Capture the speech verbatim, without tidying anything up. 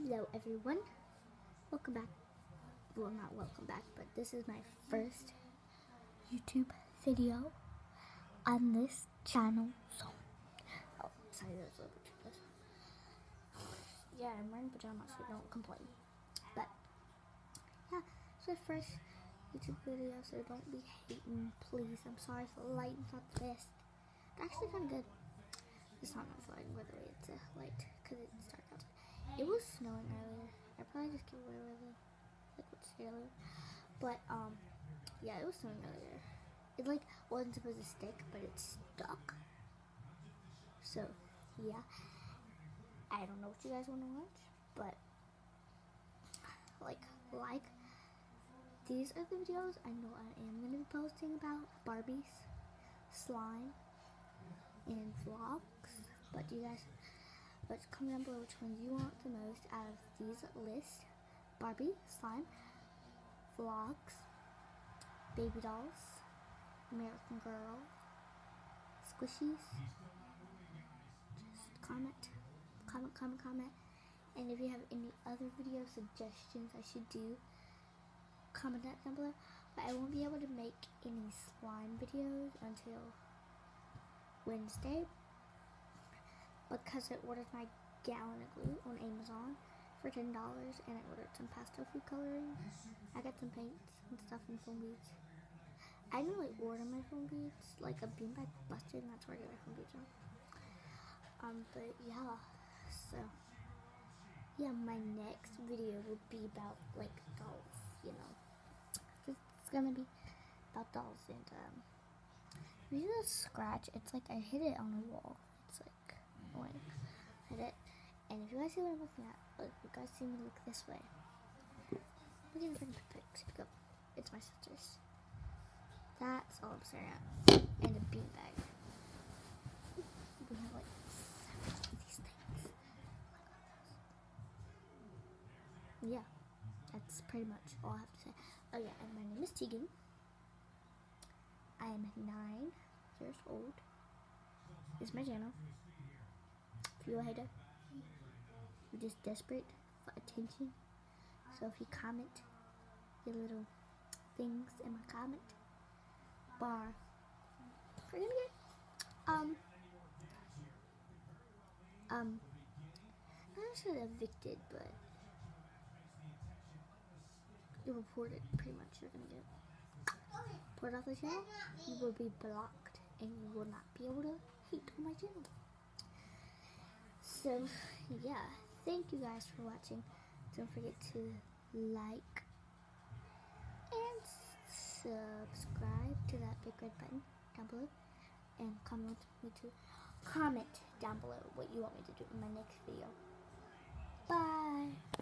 Hello everyone, welcome back, well not welcome back, but this is my first YouTube video on this channel, so, oh, sorry, that was a little bit too close. Yeah, I'm wearing pajamas, so don't complain, but, yeah, it's my first YouTube video, so don't be hating, please. I'm sorry if the lighting's not the best. It's actually kind of good. It's not enough lighting, by the way, it's a light, because it's dark outside. It was snowing earlier. I probably just gave away where the liquid sailor. But, um, yeah, it was snowing earlier. It, like, wasn't supposed to stick, but it stuck. So, yeah. I don't know what you guys want to watch, but, like, like, these are the videos I know I am going to be posting about Barbies, slime, and vlogs. But you guys... But comment down below which ones you want the most out of these lists. Barbie, slime, vlogs, baby dolls, American Girl, squishies. Just comment, comment, comment, comment. And if you have any other video suggestions I should do, comment that down below. But I won't be able to make any slime videos until Wednesday, because I ordered my gallon of glue on Amazon for ten dollars, and I ordered some pastel food coloring. I got some paints and stuff and foam beads. I didn't really order my foam beads, like a beanbag busted, and that's where I got my foam beads from. Um, but yeah, so, yeah, my next video will be about, like, dolls, you know. It's gonna be about dolls, and, um, if you see the scratch, it's like I hit it on a wall. It's like, annoying. Hit it. And if you guys see what I'm looking at, look, you guys see me look this way. Look at the freaking pick up. It's my sister's. That's all I'm staring at. And a beanbag. We have like seven of these things. Yeah, that's pretty much all I have to say. Oh yeah, and my name is Tegan. I am nine years old. This is my channel. If you're a hater, you're just desperate for attention. So if you comment your little things in my comment bar, we're gonna get um um not necessarily evicted, but you're reported. Pretty much, you're gonna get reported off the channel. You will be blocked, and you will not be able to hate on my channel. So yeah, thank you guys for watching. Don't forget to like and subscribe to that big red button down below, and comment me to comment down below what you want me to do in my next video. Bye.